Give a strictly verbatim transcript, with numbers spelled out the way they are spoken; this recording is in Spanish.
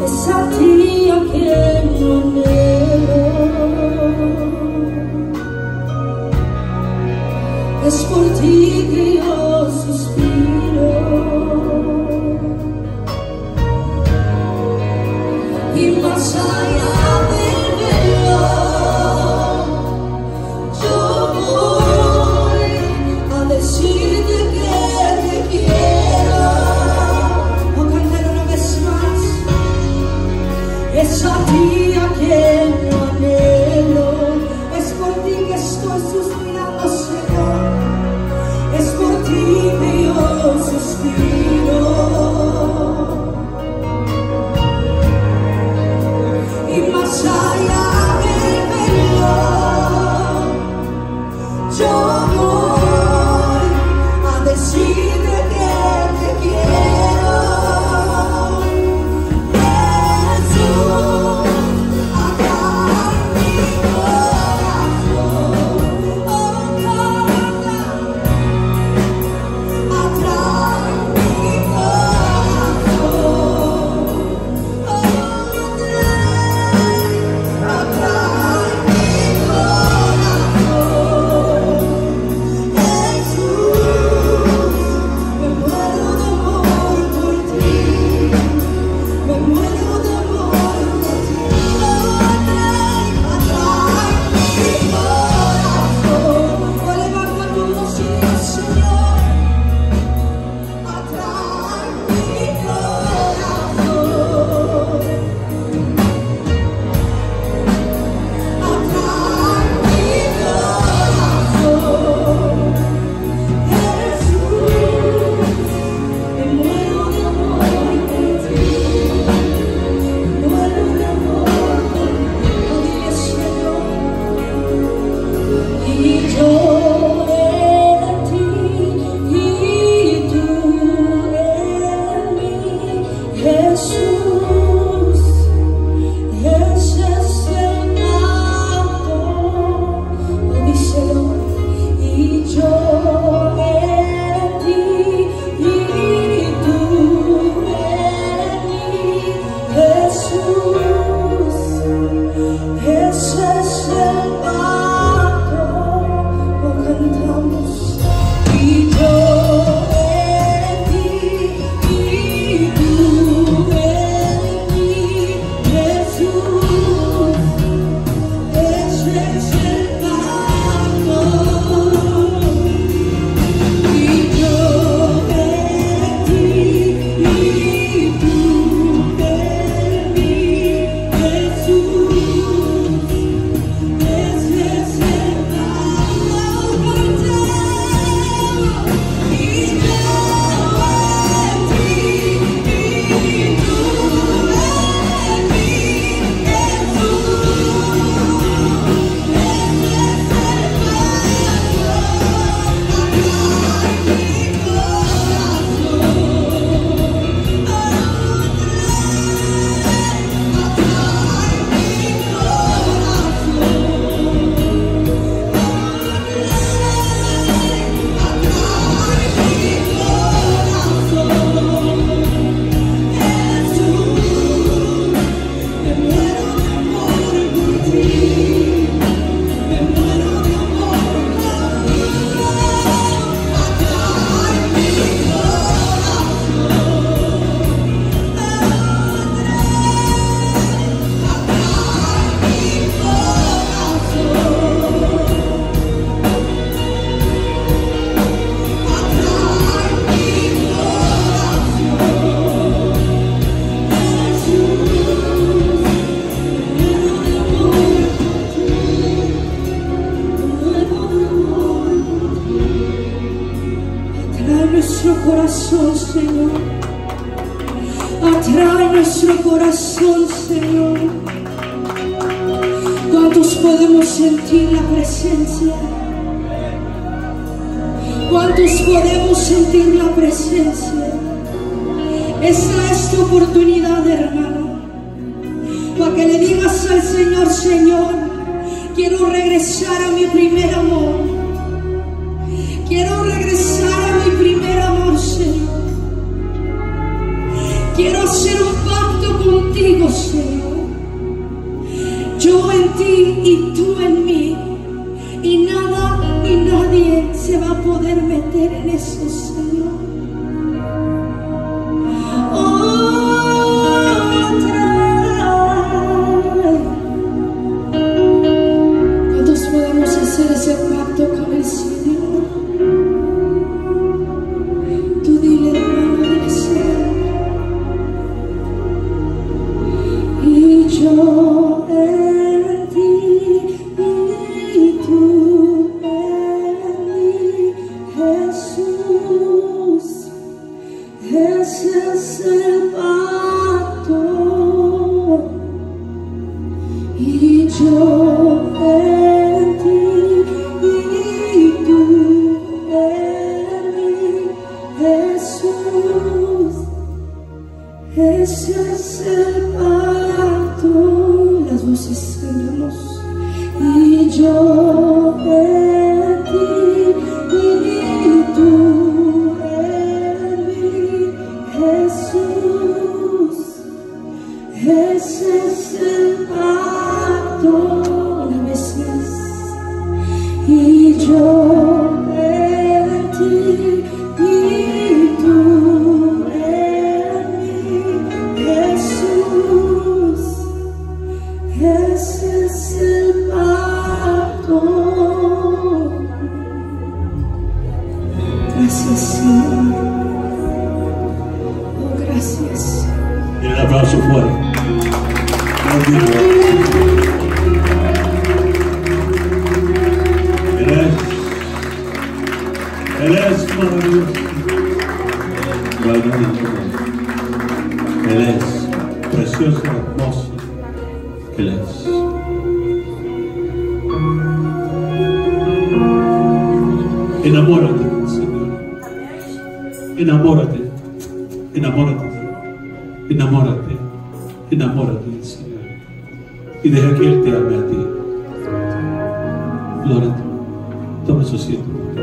es a ti a quien yo anhelo, es por ti que yo suspiro, y más allá del velo yo voy a decirte que te quiero. O cantar una vez más, es a ti a quien yo anhelo, es por ti que estoy suspirando, Señor, es por ti que yo suspiro, y más allá del velo yo voy a decirte que te quiero. Jesús, acá en mi corazón, oh canta, atrae mi corazón, oh atrae mi corazón. Jesús, me muero de amor por ti, me muero de amor por ti, oh atrae, atrae mi corazón. Oh, levanta tu voz y dile, Señor, atrae mi corazón, atrae mi corazón. Jesús, me muero de amor por ti, me muero de amor por ti, oh dile, Señor, y yo en ti y tú en mí, Jesús, ese es el pacto, oh díselo, y yo en ti y tú en mí, Jesús, ese es el pacto, lo cantamos, y yo en ti y tú en mí, Jesús, ese es el pacto, y yo en ti y tú en mí, Jesús, ese es el pacto, cantamos, y yo en ti y tú en mí, Jesús, nuestro corazón, Señor, atrae nuestro corazón, Señor. ¿Cuántos podemos sentir la presencia? ¿Cuántos podemos sentir la presencia? Esta es tu oportunidad, hermano, para que le digas al Señor: Señor, quiero regresar a mi primer amor, quiero regresar a mi primer amor, Señor. Quiero hacer un pacto contigo, Señor. Yo en ti y tú en mí. Y nada y nadie se va a poder meter en eso, Señor. Oh, trae. ¿Cuántos podemos hacer ese pacto con el Señor? Tú dile, hermano, dile, Señor. Y yo en ti y tú en mí, Jesús. Ese es el pacto. Y yo en ti y tú en mí, Jesús. Ese es el pacto. Las voces cantamos. Y yo en ti y tú en mí, Jesús. Ese es el pacto. Una vez más. Y yo en ti y tú en mí, Jesús. Ese es el pacto. Gracias, Señor. Oh, gracias. Y un aplauso fuerte. Él es, Él es maravilloso. Él es precioso, hermoso. Él es. Enamórate del Señor. Enamórate. Enamórate. Enamórate. Enamórate del Señor. Y deja que Él te ame a ti. Gloria a ti. Tome su asiento.